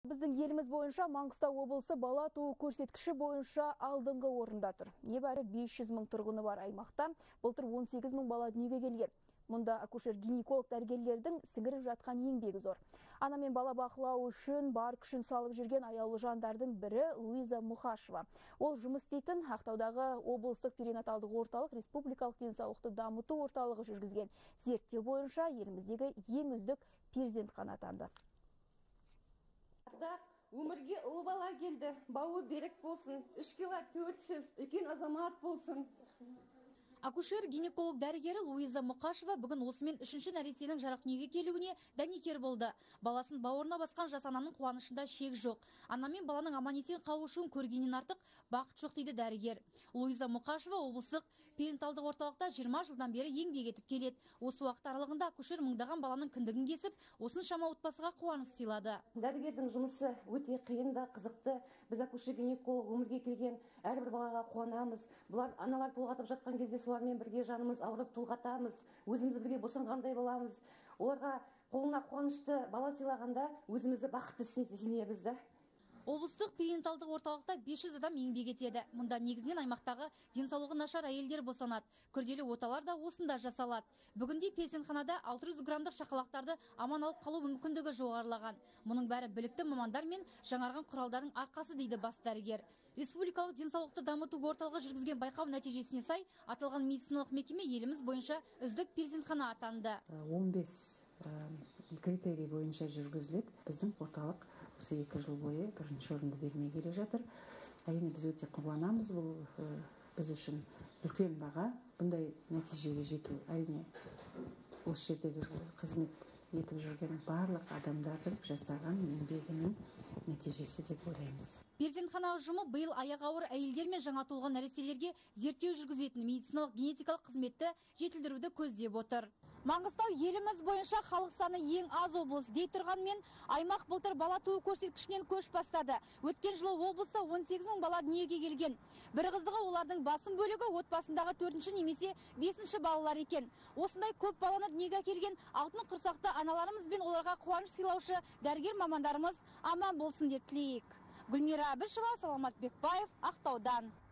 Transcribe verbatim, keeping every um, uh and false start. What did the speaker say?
Біздің еліміз бойынша Маңғыстау облысы бала туу көрсеткіші бойынша алдыңғы орында тұр. Небәрі бес жүз мың тұрғыны бар аймақта былтыр он сегіз мың бала дүниеге келген. Мұнда акушер-гинеколог дәрігерлердің сіңіріп жатқан еңбегі зор. Ана мен бала бақылау үшін бар күшін салып жүрген аяулы жандардың бірі Луиза Мұқашева. Ол жұмыс істейтін Ақтаудағы облыстық перинаталдық орталық республикалық денсаулықты дамыту орталығы жүргізген зерттеу бойынша еліміздегі ең үздік перзентхана атанды. Өмірге ұлы бала келді, бауы берік болсын, үш кило төрт жүз, үлкен азамат болсын. Акушер-гинеколог дәрігері Луиза Мұқашева бүгін осымен үшінші нәрестенің жарық дүниеге келуіне дәнекер болды. Баласын бауырына басқан жас ананың қуанышында шек жоқ. Ана мен баланың аман-есен қауышуын көргеннен артық бақыт жоқ дейді дәрігер. Луиза Мұқашева облыстық перинаталдық орталықта жиырма жылдан бері еңбек етіп келеді. Осы уақыт аралығында акушер мыңдаған баланың кіндігін кесіп, осыншама отбасыға қуаныш сыйлады. Дәрігердің жұмысы өте қиын да, қызықты. Біз акушер-гинеколог өмірге келген әрбір балаға қуанамыз. Бұлар аналар толғатып жатқан кезде солармен бірге жанымыз ауырып толғатамыз, өзіміз бірге босанғандай боламыз. Оларға қолына қуанышты бала сыйлағанда өзімізді бақытты сезінеміз да. Облыстық перинаталдық орталықта бес жүз адам еңбек етеді. Мұнда негізінен аймақтағы денсаулығы нашар әйелдер босанады. Күрделі оталар да осында жасалады. Бүгінде перзентханада алты жүз граммдық шақалақтарды аман алып қалу мүмкіндігі жоғарылаған. Мұның бәрі білікті мамандар мен жаңарған құралдардың арқасы дейді бас дәрігер. Республикалық денсаулықты дамыту орталығы жүргізген байқау нәтижесіне сай, аталған медициналық мекеме еліміз бойынша үздік перзентхана атанды. он бес критерий бойынша жүргізіледі. Біздің орталық осы екі жыл бойы бірінші орынды бермей келе жатыр. Әрине біз өте қуанамыз, бұл біз үшін үлкен баға. Бұндай нәтижеге жету әрине осы жердегі қызмет етіп жүрген барлық адамдардың жасаған еңбегінің нәтижесі деп ойлаймыз. Перзентхана ұжымы биыл аяғы ауыр әйелдер мен жаңа туылған нәрестелерге зерттеу жүргізетін медициналық генетикалық қызметті жетілдіруді көздеп отыр. Маңғыстау еліміз бойынша халық саны ең аз облыс дей тұрғанмен, аймақ былтыр бала туу көрсеткішінен көш бастады. Өткен жылы облыста он сегіз мың бала дүниеге келген. Бір қызығы, олардың басым бөлігі отбасындағы төртінші немесе бесінші балалар екен. Осындай көп баланы дүниеге келген алтын құрсақты аналарымыз бен оларға қуаныш сыйлаушы дәрігер мамандарымыз аман болсын деп тілейік. Гүлмира Әбішева, Саламат Бекбаев, Ақтаудан.